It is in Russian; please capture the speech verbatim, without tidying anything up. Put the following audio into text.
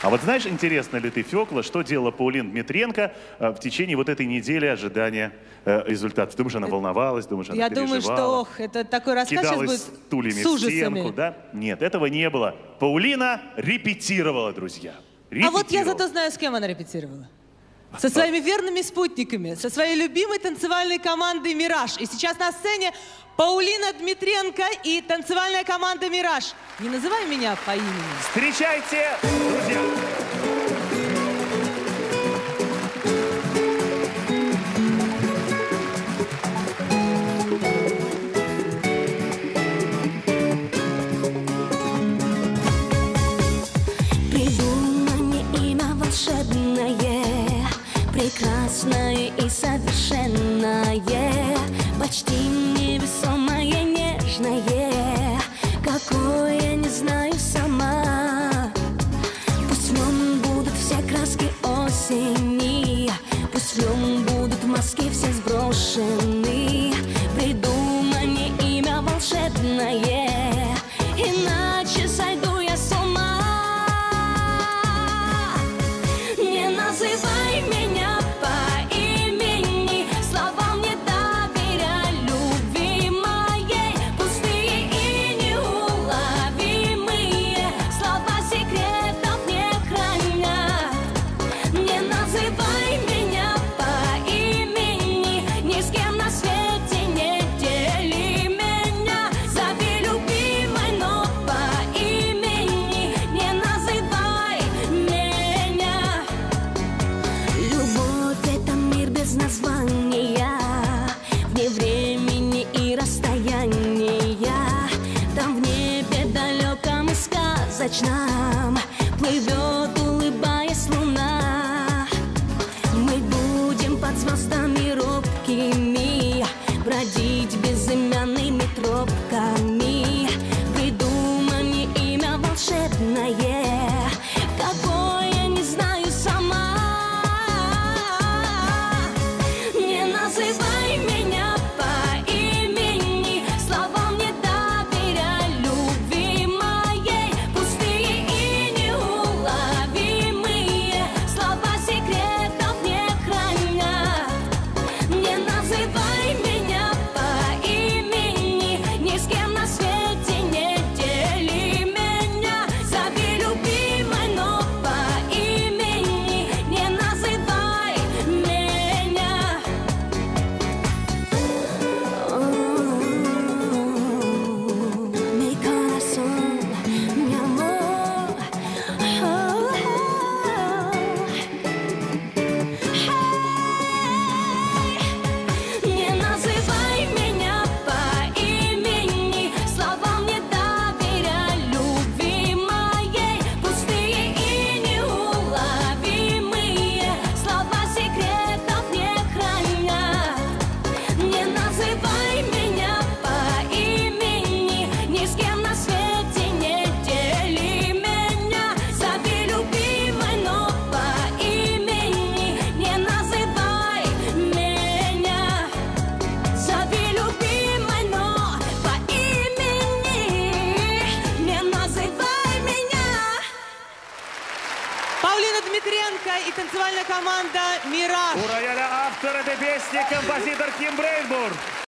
А вот знаешь, интересно ли ты, Фёкла, что делала Паулина Дмитренко э, в течение вот этой недели ожидания э, результата? Думаешь, она волновалась, думаешь, она Я переживала? думаю, что, ох, это такой рассказ Кидалась сейчас будет стульями с в ужасами. стенку, да? Нет, этого не было. Паулина репетировала, друзья. А вот я зато знаю, с кем она репетировала. Со своими верными спутниками, со своей любимой танцевальной командой «Мираж». И сейчас на сцене Паулина Дмитренко и танцевальная команда «Мираж». Не называй меня по имени. Встречайте, друзья! Прекрасное и совершенное, почти невесомое, нежное, какое не знаю сама. Пусть в нем будут все краски осени, пусть в нем будут маски все сброшены. Придумай имя волшебное, иначе сойду я с ума. Не называй меня по имени, словам не доверяй, любви моей. Пустые и неуловимые слова секретов не хранят. Не называй меня по имени, ни с кем на свете не дели меня. Зови любимой, но по имени не называй меня. Любовь — это мир без названия, вне времени и расстояния. Там в небе далеком и сказочном плывет, улыбаясь, луна. Мы будем под звездами робкими бродить безымянными тропками. Придумай мне имя волшебное, какое не знаю сама. Не называй меня по имени, словам не доверяй, любви моей. Пустые и неуловимые слова секретов не хранят. Не называй меня по имени, ни с кем на свете не дели меня. Зови любимой, но по имени не называй меня. Mi corazón, mi amor. Не называй меня по имени, словам не доверяй, любви моей. Пустые и неуловимые слова секретов не хранят. Не называй меня по имени, ни с кем на свете не дели меня. Зови любимой, но по имени не называй меня. Зови любимой, но по имени не называй меня. Паулина Дмитренко и танцевальная команда «Мираж». У рояля автор этой песни — композитор Ким Брейнбург.